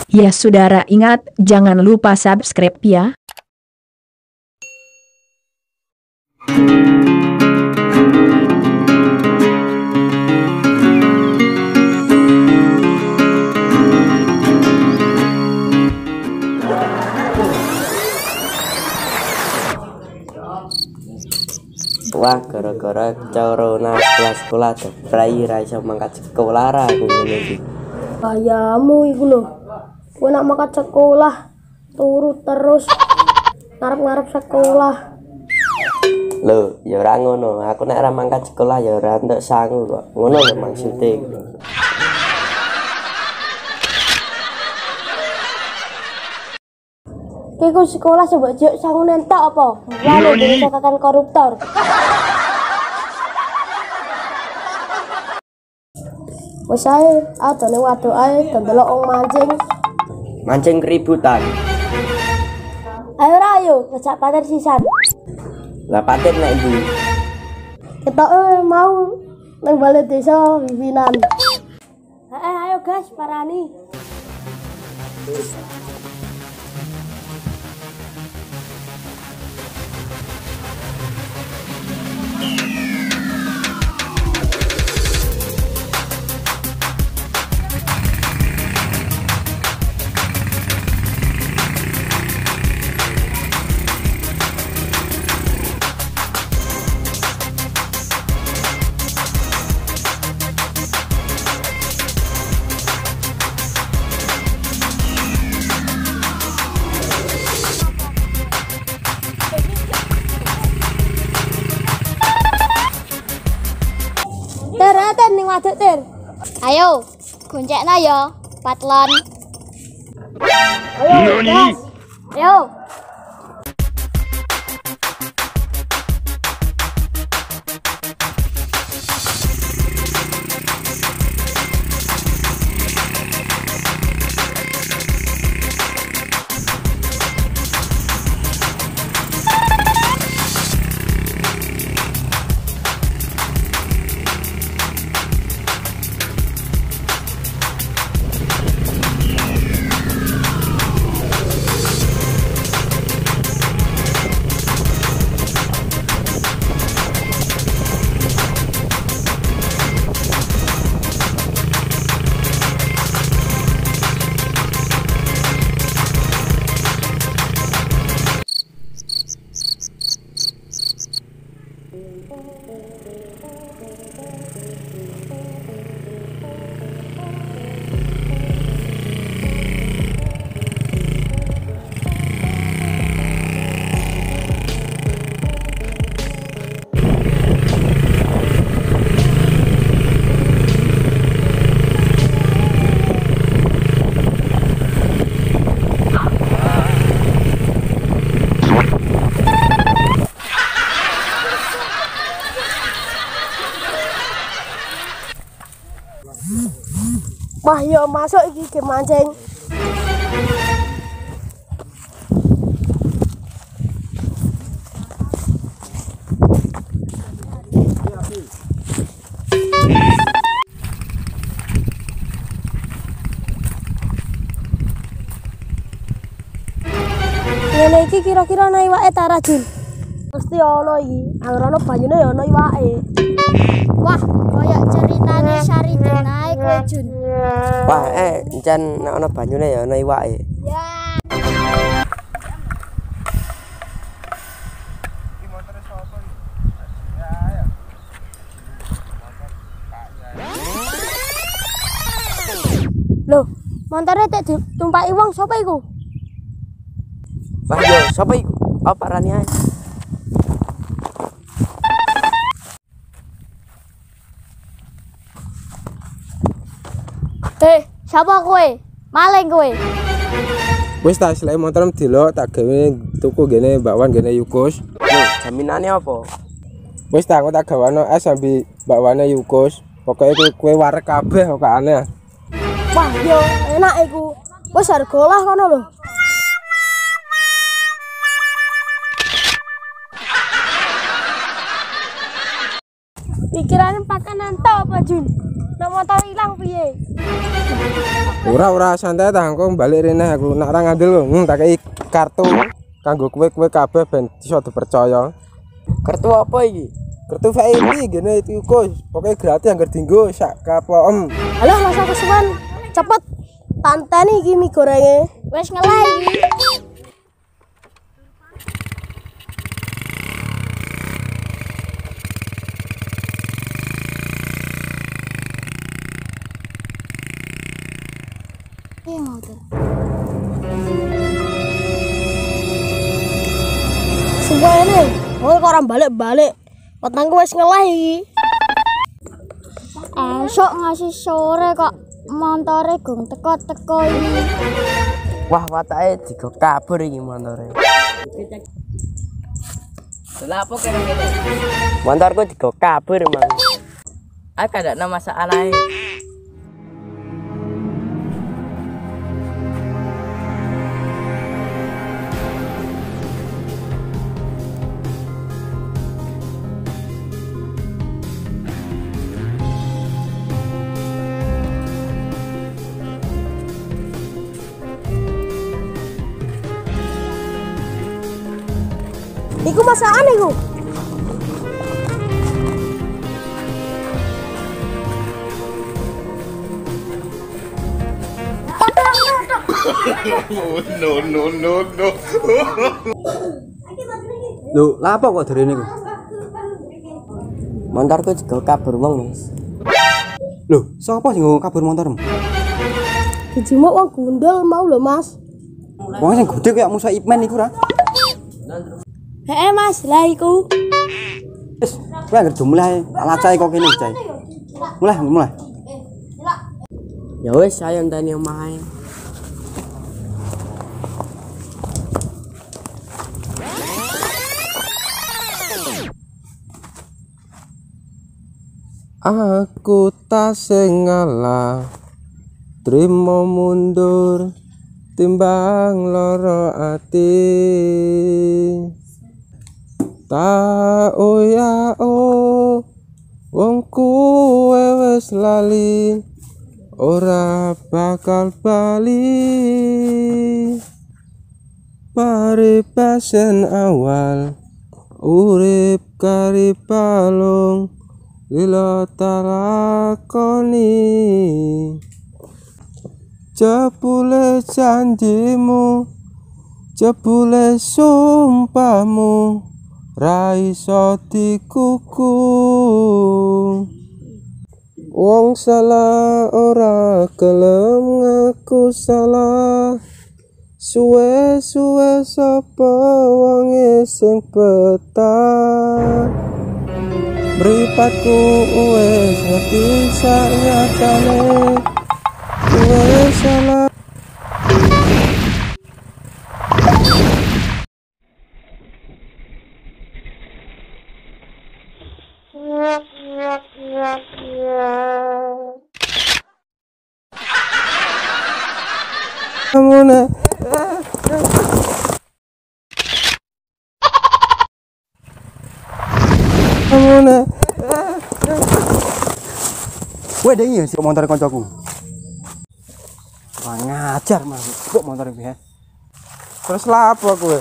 Ya saudara ingat, jangan lupa subscribe ya. Wah, gara-gara corona sekolah prai ra iso mangkat sekolah ra aku ngene iki. Ayamu iku lho. Kowe nak mangkat sekolah turu terus ngarep-ngarep sekolah. Lho, ya ora ngono. Aku nek ora mangkat sekolah ya ora entuk sangu kok. Ngono lho maksude. Kowe sekolah coba juk sangu nentok apa? Lalu bisa kakak koruptor. Wes ae, adone wadok ae ndelok wong mancing. Mancing keributan. Ayo ra ayo, ngejak pater sisan. Lah patir nek ndi? Ketoke mau nang balai desa pimpinan. Ayo guys, parani. Ter ning waduk ter. Ayo, goncekna ya, patlon. Ayo, gas. Ayo. Wah, yo masuk iki ke mancing. Ngene iki kira-kira ana iwake ta Rajul? Mesti ana iki. Anggere ana banyune ya ana iwake. Wah, koyok ceritane Saridin ae kowe Jun. Wah, encen nek ana banyune ya ana iwake. Ya. Loh, montore tek ditumpaki wong sapa iku? Wah, yo sapa iku? Apa rani ae? Siapa kowe? Maling kowe. Wis tak selai motorem delok tak gawe tuku ngene bakwan ngene Yukos. Lho, jaminane apa? Wis tak aku tak gawano es sambil bakwane Yukos. Pokoke kowe warek kabeh kok aneh. Wah, yo enak iku. Wis harga lah kono lho. Pikiran pakanan to apa Jun? Nek motor ilang piye? Ora santai ta engko balik rene aku nak ora ngandel tak kei kartu kanggo kowe kabeh ben iso dipercaya. Kartu apa iki? Kartu VIP gene itu Gus. Pokoke gratis anggar dinggo sak kapoem. Halo rasa kesuwen. Cepet tanteni iki mie gorenge. Wes ngelai iki. Iya ngoten. Semua ini, mau orang balik-balik. Petangku wis ngeleh iki. Esok ngasih sore kok montore gung teko-teko iki. Wah, watake digo kabur iki montore. Lah apa kene-kene? Montorku digo kabur, Mang. Aku ada masalah. Iku masakan iku. No. Lho, lha apa kok derene iku? Montorku digo kabur wong, Mas. Lho, sapa sing nggo kabur motormu? Dijimuk wong gundul mau lho, Mas. Wong sing gede kaya musuh Ipman iku ra? Heeh, Mas. Lah iku. Wis, kowe anggere do mulai alacae kok kene, Cai. Mulai. Ya wis, ayo enteni omahe. Aku tak sing ngalah, trimo mundur timbang loro ati. Tak wong kuwe wis lali, ora bakal bali. Paribasan awal urip kari palung lilo talakoni. Jebule janjimu, jebule sumpahmu, ra iso dikuku. Wong salah ora gelem ngaku salah, suwe-suwe sapa wonge sing betah. Mripatku wis ngerti saknyatane, wis salah. Kamune kowe dengi sik motor kancaku. Wah ngajar Mas, kok motor iki. Terus lah apa kowe?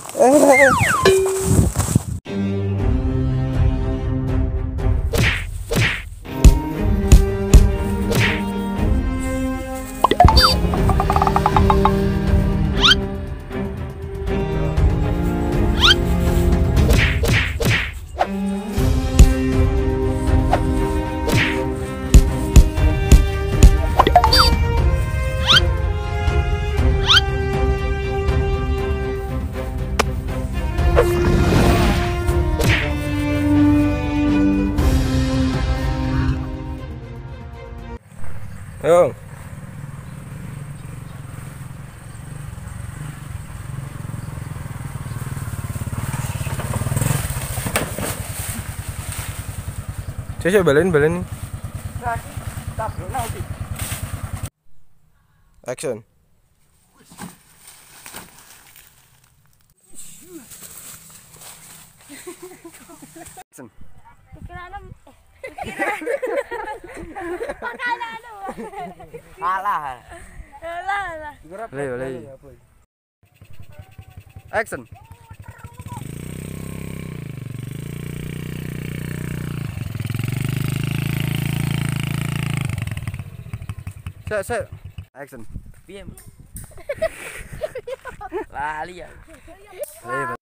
Yo. Coba balen. Action. Alah. Alah. Boleh. Action. Set. Action. Piye? Lali ya. Boleh.